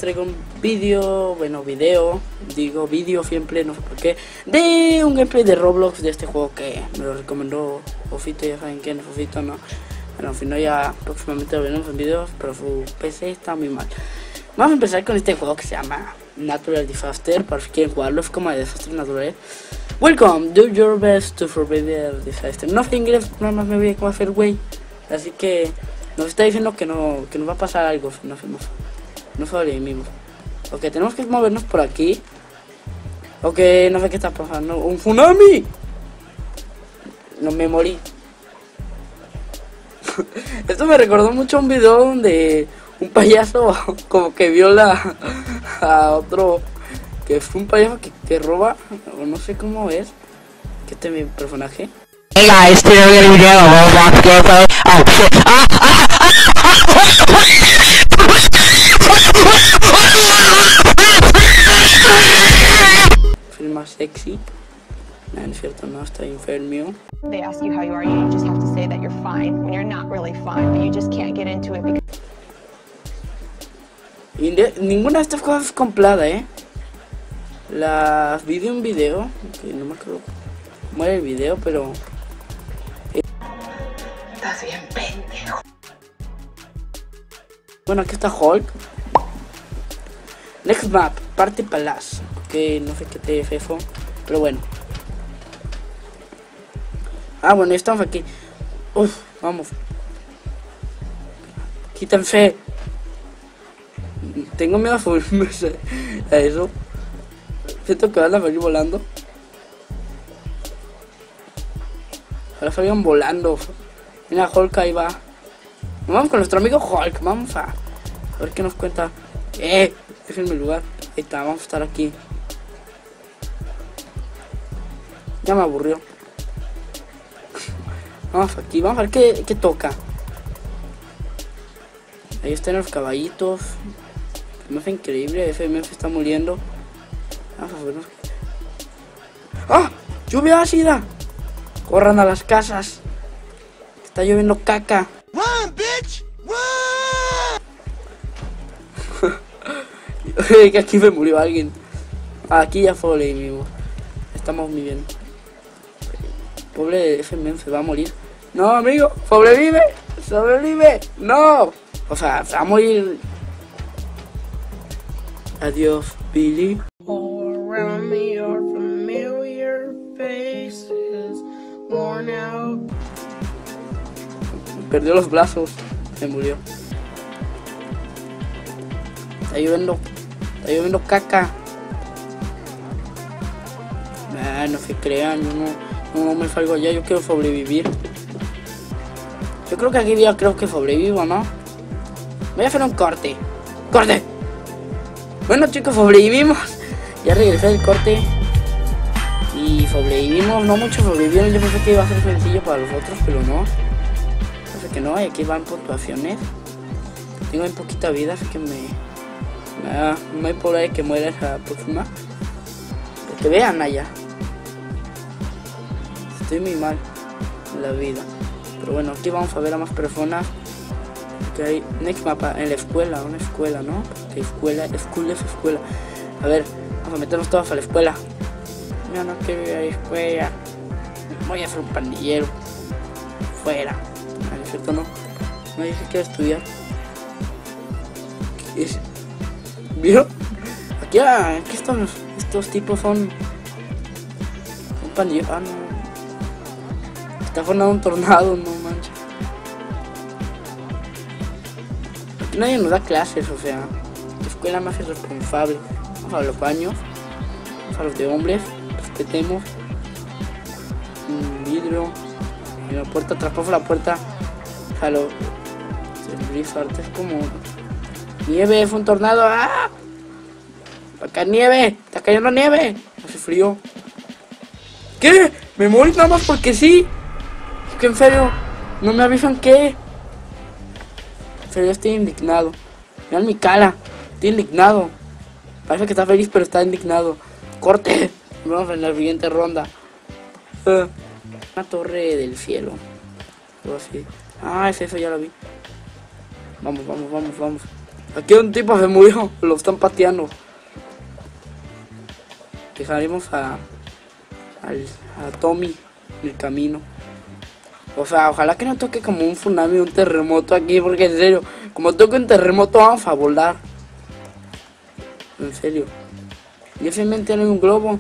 traigo un vídeo, digo vídeo siempre, no sé por qué, de un gameplay de Roblox de este juego que me lo recomendó Fofito, ya saben quién es Fofito, ¿no? Bueno, al final ya próximamente lo veremos en vídeos, pero su PC está muy mal. Vamos a empezar con este juego que se llama Natural Disaster, para si quieren jugarlo, es como de desastres naturales. Welcome, do your best to survive the disaster. No sé inglés, nada más me voy a hacer güey, así que nos está diciendo que nos va a pasar algo si no sobrevivimos. Ok, tenemos que movernos por aquí. Ok, no sé qué está pasando. ¡Un tsunami! No me morí. Esto me recordó mucho a un video donde un payaso como que viola a otro, que fue un payaso que roba, o no sé cómo es, que este es mi personaje. Hey guys, today we're gonna be doing a Roblox gameplay. Oh shit! Soy más sexy. No es cierto, no, estoy enfermo. They ask you how you are, you just have to say that you're fine when you're not really fine, but you just can't get into it because... Y ninguna de estas cosas es completa, Las vi de un video, que no me acuerdo cómo era el video, pero... Estás bien pendejo. Bueno, aquí está Hulk. Next map, Party Palace. Que no sé qué te es eso, pero bueno. Ah, bueno, ya estamos aquí. Uf, vamos. Quítense. Tengo miedo a subirme a eso. Siento que van a venir volando. Ahora salgan volando. Mira, Hulk ahí va. Nos vamos con nuestro amigo Hulk. Vamos a ver qué nos cuenta. Déjenme el lugar. Ahí está, vamos a estar aquí. Ya me aburrió. Vamos aquí, vamos a ver qué toca. Ahí están los caballitos. Me hace increíble, FMF está muriendo. Vamos a vernos. ¡Ah! ¡Lluvia ácida! Corran a las casas. Está lloviendo caca. Run, bitch! Run! Que aquí me murió alguien. Aquí ya sobrevivimos. Estamos muy bien. Pobre FMF va a morir. No, amigo, sobrevive. Sobrevive. No. O sea, se va a morir. Adiós, Billy. All around me are familiar faces, worn out. Perdió los brazos, se murió. Está lloviendo caca. No se crean, no me salgo allá, yo quiero sobrevivir. Yo creo que aquí ya creo que sobrevivo, ¿no? Voy a hacer un corte. ¡Corte! Bueno chicos, sobrevivimos. Ya regresé del corte. Y sobrevivimos, no muchos sobrevivieron. Yo pensé que iba a ser sencillo para los otros, pero no. Parece que no, y aquí van puntuaciones. Tengo bien poquita vida, así que me hay por ahí que muera esa próxima. Porque vean allá. Estoy muy mal en la vida. Pero bueno, aquí vamos a ver a más personas. Que hay next mapa en la escuela, una escuela, ¿no? Que escuela es escuela. A ver, vamos a meternos todos a la escuela. Yo no quiero ir a la escuela. Voy a ser un pandillero. Fuera. ¿No es cierto, no? No dice que quiero estudiar. ¿Qué es? ¿Vieron? Aquí estos tipos son un pandillero. Ah, no. Está formando un tornado, no manches. Aquí nadie nos da clases, o sea, la escuela más es responsable. Vamos a los baños, vamos a los de hombres, respetemos. Un vidrio, y la puerta, atrapamos la puerta. Jalo. El blizzard es como nieve, es un tornado. ¡Ah! Acá nieve, está cayendo nieve. Hace frío. ¿Qué? ¿Me morí nada más porque sí? Es que en serio, no me avisan qué. En serio, estoy indignado. Miren mi cara, estoy indignado. Parece que está feliz, pero está indignado. Corte. Vamos en la siguiente ronda. Una torre del cielo. Algo así. Ah, es eso, ya lo vi. Vamos. Aquí un tipo se murió, lo están pateando. Dejaremos a Tommy en el camino. O sea, ojalá que no toque como un tsunami, un terremoto aquí, porque en serio, como toque un terremoto vamos a volar. En serio. Y obviamente no hay un globo.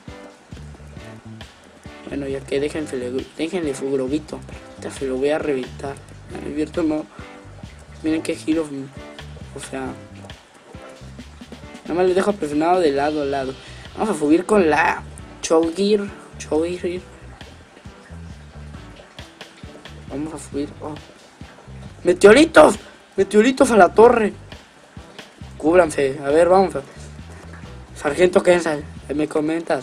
Bueno, ya que déjenle su globito. Ya se lo voy a reventar. El abierto no. Miren qué giro. O sea. Nada más le dejo presionado de lado a lado. Vamos a subir con la Chogir. Vamos a subir. Oh. ¡Meteoritos! ¡Meteoritos a la torre! Cúbranse. A ver, vamos. Sargento Kensal, me comentas.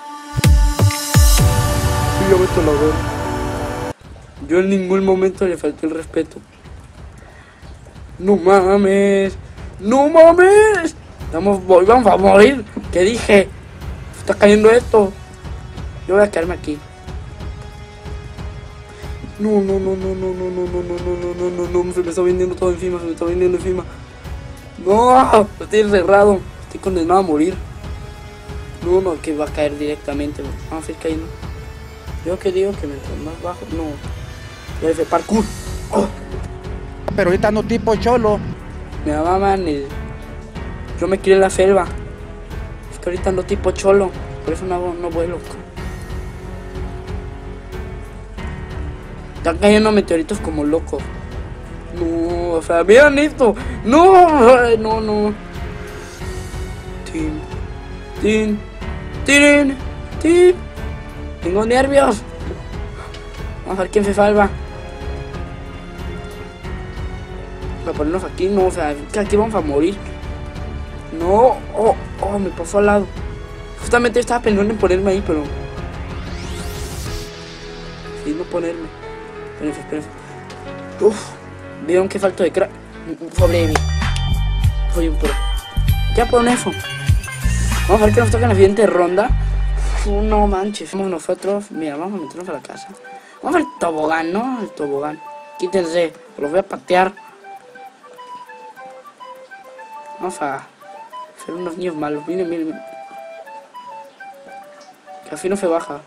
Sí, yo meto la voz. Yo en ningún momento le falté el respeto. ¡No mames! ¡No mames! Vamos a morir. ¿Qué dije? Está cayendo esto. Yo voy a quedarme aquí. No, se me está viniendo todo encima, No, estoy encerrado, estoy condenado a morir. No, que va a caer directamente. Vamos a ir cayendo. Yo que digo que mientras más bajo, no. Ya hice parkour. Oh. Pero ahorita no tipo cholo. Me amaban yo me quiero en la selva. Es que ahorita no tipo cholo. Por eso no vuelo. Están cayendo meteoritos como locos. No, o sea, miren esto. No. Tin. Tengo nervios. Vamos a ver quién se salva. Voy a ponernos aquí, no, o sea, que aquí vamos a morir. No, me pasó al lado. Justamente estaba pensando en ponerme ahí, pero sí, no ponerme. Espérense. Vieron que falto de crack. Sobreviví. Soy un pro. Ya pon eso. Vamos a ver que nos toca en la siguiente ronda. No manches. Somos nosotros. Mira, vamos a meternos a la casa. Vamos al tobogán, ¿no? El tobogán. Quítense. Los voy a patear. Vamos a ser unos niños malos. Miren. Que así no se baja.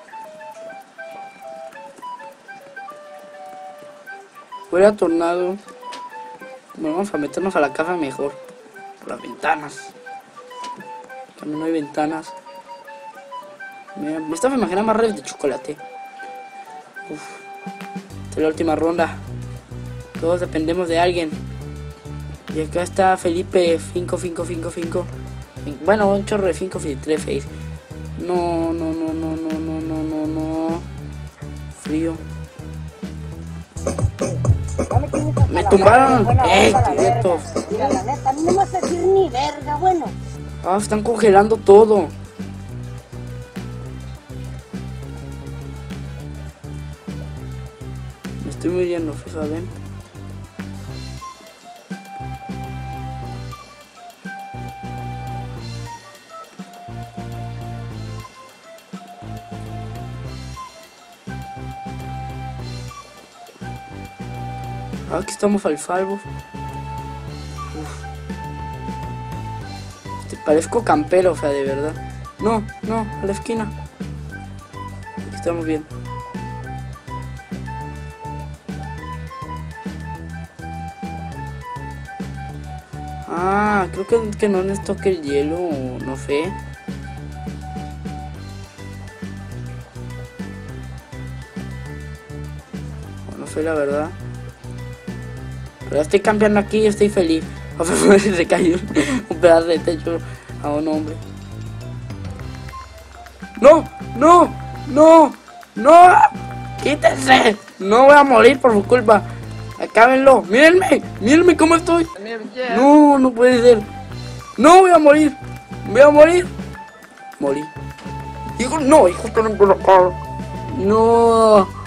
Fuera tornado. Bueno, vamos a meternos a la casa mejor. Por las ventanas. También no hay ventanas. Mira, esta me imagina más redes de chocolate. Esta es la última ronda. Todos dependemos de alguien. Y acá está Felipe 5. Bueno, un chorro de 5, 3, 6. No. Frío. Me tumbaron. Quietos. Mira, la neta, a mí no me hace decir ni verga, bueno. Están congelando todo. Me estoy muriendo, ¿saben? Aquí estamos al salvo. Te parezco campero, o sea, de verdad. No, a la esquina. Aquí estamos bien. Creo que no les toque el hielo, no sé. No sé la verdad. Pero estoy cambiando aquí y estoy feliz. Se cayó un pedazo de techo a un hombre. ¡No! ¡Quítense! No voy a morir por su culpa. Acábenlo. Mírenme cómo estoy. No puede ser. No voy a morir. Morí. Hijo, no, hijo, no.